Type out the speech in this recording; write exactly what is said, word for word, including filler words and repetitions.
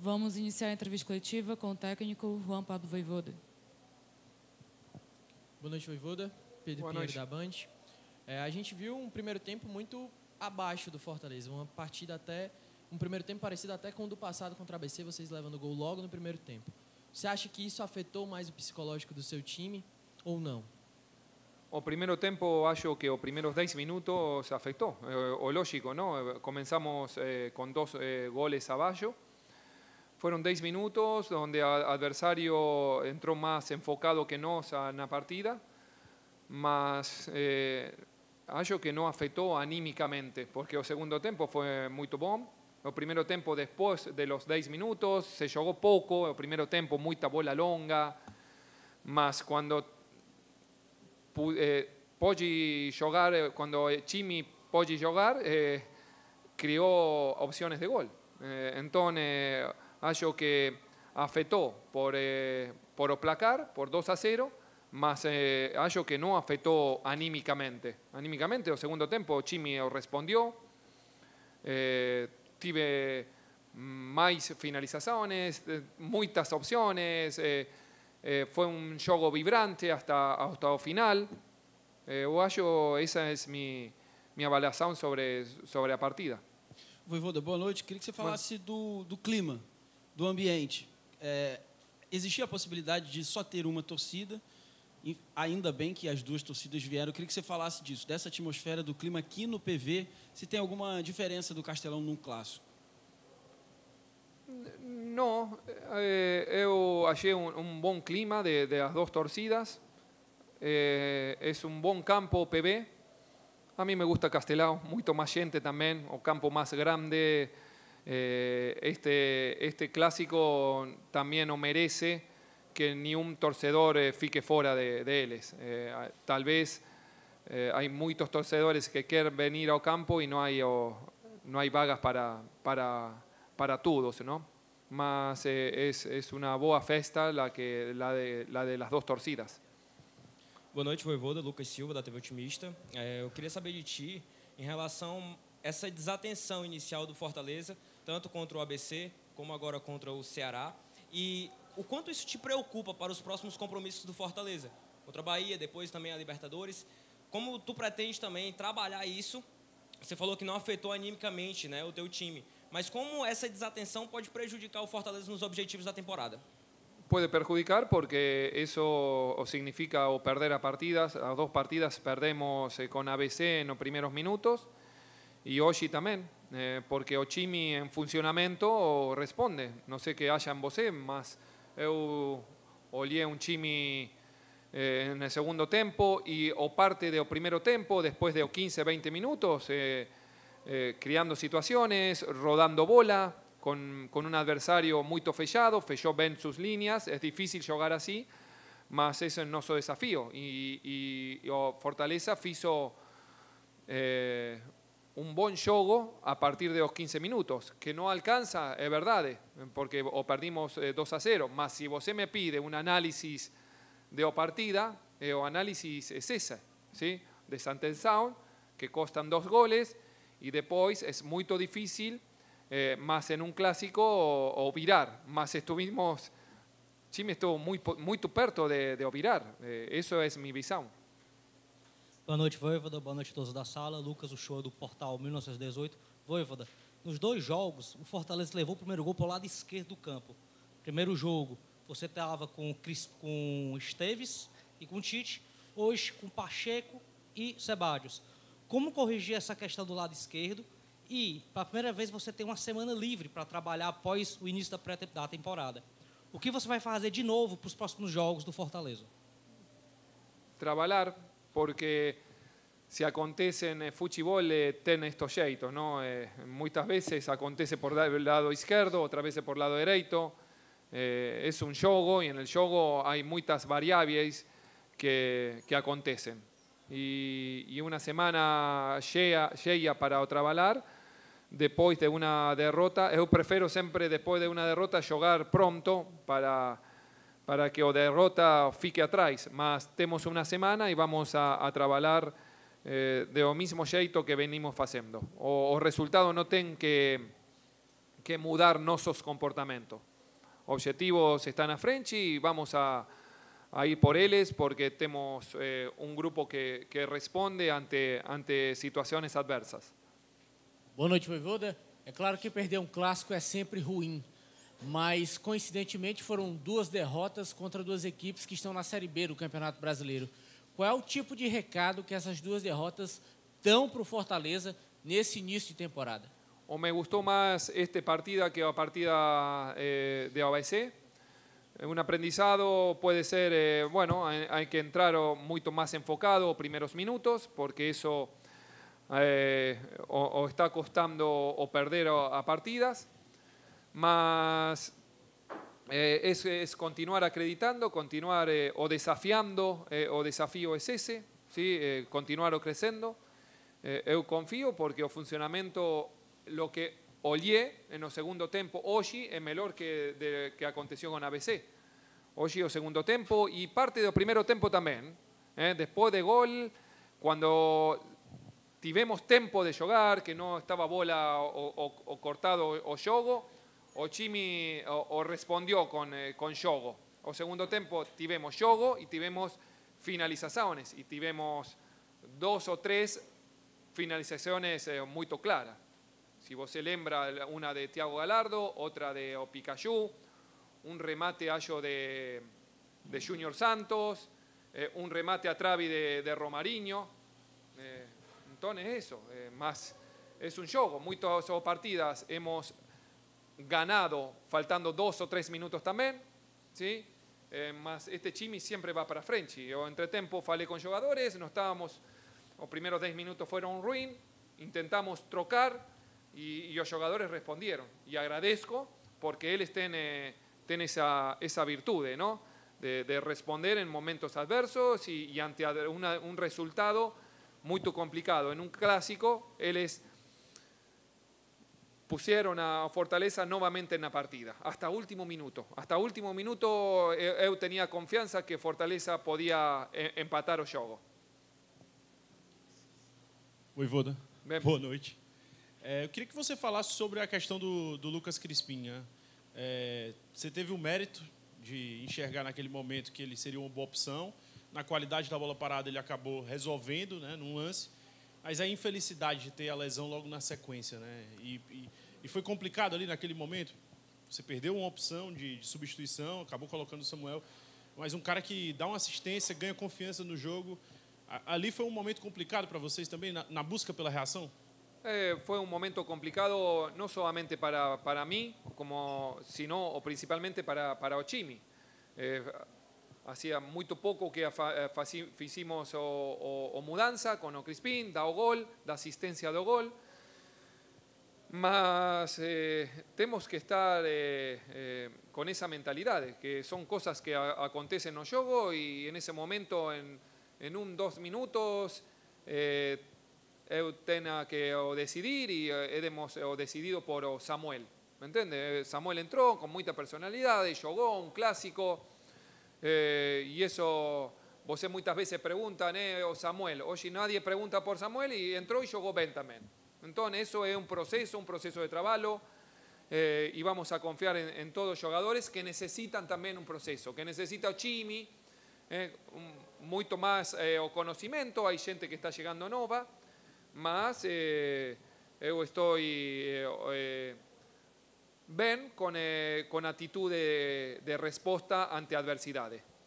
Vamos iniciar a entrevista coletiva com o técnico Juan Pablo Vojvoda. Boa noite, Vojvoda. Pedro Boa Pinheiro, noite. da Band. É, a gente viu um primeiro tempo muito abaixo do Fortaleza. Uma partida até... Um primeiro tempo parecido até com o do passado contra a A B C, vocês levando o gol logo no primeiro tempo. Você acha que isso afetou mais o psicológico do seu time ou não? O primeiro tempo, acho que os primeiros dez minutos afectó. Eh, o lógico, ¿no? Comenzamos eh, con dos eh, goles abajo. Fueron diez minutos donde el adversario entró más enfocado que nos en la partida, mas eh, acho que no afectó anímicamente, porque el segundo tiempo fue muy bom. El primer tiempo, después de los diez minutos, se jugó poco. El primer tiempo, mucha bola longa, mas cuando eh, Poggi jugar, cuando Chimi Poggi jugar, eh, creó opciones de gol. Eh, entonces, acho que afectó por, eh, por o placar, por dos a cero, mas eh, acho que no afectó anímicamente. Anímicamente, el segundo tiempo, Chimi respondió. Eh, tive más finalizaciones, eh, muchas opciones. Eh, eh, fue un juego vibrante hasta, hasta el final. Eh, eu acho, essa é mi, minha avaliação sobre, sobre a partida. Vojvoda, boa noite. Queria que você falasse do, do clima, do ambiente. É, existia a possibilidade de só ter uma torcida, e ainda bem que as duas torcidas vieram. Eu queria que você falasse disso, dessa atmosfera, do clima aqui no P V, se tem alguma diferença do Castelão num clássico. Não, eh, eu achei um, um bom clima de, de as duas torcidas. Eh, es un buen campo P B. A mí me gusta Castelao, mucho más gente también, o campo más grande. Eh, este, este clásico también o merece que ni un torcedor eh, fique fuera de, de él. Eh, tal vez eh, hay muchos torcedores que quieren venir al campo y no hay, o, no hay vagas para, para, para todos, ¿no? Mas eh, es, es una boa festa la, que, la, de, la de las dos torcidas. Boa noite, Vojvoda. Lucas Silva, da T V Otimista. É, eu queria saber de ti em relação a essa desatenção inicial do Fortaleza, tanto contra o A B C como agora contra o Ceará, e o quanto isso te preocupa para os próximos compromissos do Fortaleza, contra a Bahia, depois também a Libertadores. Como tu pretende também trabalhar isso? Você falou que não afetou animicamente, né, o teu time, mas como essa desatenção pode prejudicar o Fortaleza nos objetivos da temporada? Puede perjudicar porque eso o significa o perder a partidas, a dos partidas perdemos eh, con A B C en los primeros minutos y hoy también, eh, porque o Chimi en funcionamiento responde, no sé qué haya en você, mas eu olhé un Chimi eh, en el segundo tiempo y o parte del primer tiempo, después de quince, veinte minutos, eh, eh, creando situaciones, rodando bola, Con, con un adversario muy fechado, fechó bien sus líneas, es difícil jugar así, mas eso es nuestro desafío. Y, y, y o Fortaleza hizo eh, un buen juego a partir de los quince minutos, que no alcanza, es verdad, porque o perdimos eh, dos a cero, mas si você me pide un análisis de o partida, eh, o análisis es ese, ¿sí? De Santensão, que costan dos goles, y después es muy difícil. Eh, más en un clásico o, o virar, más estuvimos, Chimi estuvo muy, muy perto de, de virar, eh, eso es mi visão. Boa noite, Vojvoda, boa noite a todos da sala, Lucas, o show do Portal mil novecentos e dezoito. Vojvoda, nos dois jogos, o Fortaleza levou o primeiro gol para o lado esquerdo do campo. Primeiro jogo, você estava com, com Esteves e com Tite, hoje com Pacheco e Ceballos. Como corrigir essa questão do lado esquerdo? E, pela primeira vez, você tem uma semana livre para trabalhar após o início da pré-temporada. O que você vai fazer de novo para os próximos jogos do Fortaleza? Trabalhar, porque se acontece en futebol, eh, tem estos jeitos, ¿no? Eh, muchas veces acontece por el lado izquierdo, otras veces por el lado derecho. Eh, es un jogo y en el jogo hay muchas variables que, que acontecen. Y, y una semana llega para trabalhar, depois de una derrota, eu prefiro sempre depois de una derrota jogar pronto para, para que o derrota fique atrás, mas temos una semana y vamos a, a trabalhar eh, de o mismo jeito que venimos haciendo. O, o resultado no ten que, que mudar nuestros comportamientos. Objetivos están a frente y vamos a, a ir por ellos porque tenemos eh, un grupo que, que responde ante, ante situações adversas. Boa noite, Voivoda. É claro que perder um clássico é sempre ruim, mas coincidentemente foram duas derrotas contra duas equipes que estão na Série B do Campeonato Brasileiro. Qual é o tipo de recado que essas duas derrotas dão para o Fortaleza nesse início de temporada? O me gustó más este partida que la partida eh, de A B C. Un aprendizado puede ser, eh, bueno, hay, hay que entrar mucho más enfocado primeros minutos, porque eso eh, o, o está costando o perder a, a partidas. Más eh, es, es continuar acreditando, continuar eh, o desafiando, eh, o desafío es ese, ¿sí? eh, continuar o creciendo. Eh, eu confío porque o funcionamiento, lo que olhé en el segundo tempo hoy es mejor que de, que aconteció con A B C. Hoy el segundo tempo y parte del primer tempo también. Eh, después de gol, cuando tivemos tempo de jugar, que no estaba bola o, o, o cortado o jogo, o Chimi o, o respondió con, eh, con jogo. O segundo tempo tivemos jogo y tivemos finalizaciones y tivemos dos o tres finalizaciones eh, muy claras. Si vos se lembra, una de Thiago Galardo, otra de Picayú, un remate hallo de, de Junior Santos, eh, un remate a Travi de, de Romarinho. Eh, entonces eso, eh, más es un juego. Muchas partidas hemos ganado faltando dos o tres minutos también, ¿sí? Eh, más este Chimi siempre va para frente. Yo entre tiempo falé con jugadores, no estábamos, los primeros diez minutos fueron ruin, intentamos trocar y, y los jugadores respondieron. Y agradezco porque él tiene, tiene esa, esa virtud, ¿no? De, de responder en momentos adversos y, y ante una, un resultado muy complicado. En un clásico, ellos pusieron a Fortaleza nuevamente en la partida, hasta último minuto. Hasta último minuto eu tenía confianza que Fortaleza podía empatar o jogo. Voivoda, Bem, boa noite. É, eu queria que você falasse sobre a questão do, do Lucas Crispim. Né? É, você teve o mérito de enxergar naquele momento que ele seria uma boa opção. Na qualidade da bola parada ele acabou resolvendo, né, num lance. Mas a infelicidade de ter a lesão logo na sequência. Né? E, e, e foi complicado ali naquele momento. Você perdeu uma opção de, de substituição, acabou colocando o Samuel. Mas um cara que dá uma assistência, ganha confiança no jogo. Ali foi um momento complicado para vocês também, na, na busca pela reação? Eh, fue un momento complicado no solamente para, para mí, como, sino o principalmente para, para Ochimi. Eh, hacía muy poco que hicimos o, o, o mudanza con o Crispín, da o gol, da asistencia do gol. Mas eh, tenemos que estar eh, eh, con esa mentalidad, que son cosas que a, acontecen no juego y en ese momento, en, en un dos minutos, eh, eu tenha que o decidir y eh, hemos o decidido por o Samuel. ¿Me entiendes? Samuel entró con mucha personalidad, jugó un clásico eh, y eso, vos muchas veces preguntan, eh, o Samuel, hoy nadie pregunta por Samuel y entró y jugó bien también. Entonces eso es un proceso, un proceso de trabajo eh, y vamos a confiar en, en todos los jugadores que necesitan también un proceso, que necesita o Chimi, eh, un, mucho más eh, o conocimiento, hay gente que está llegando nova, mas eh, eu estoy eh, eh, bien con, eh, con actitud de, de respuesta ante adversidades.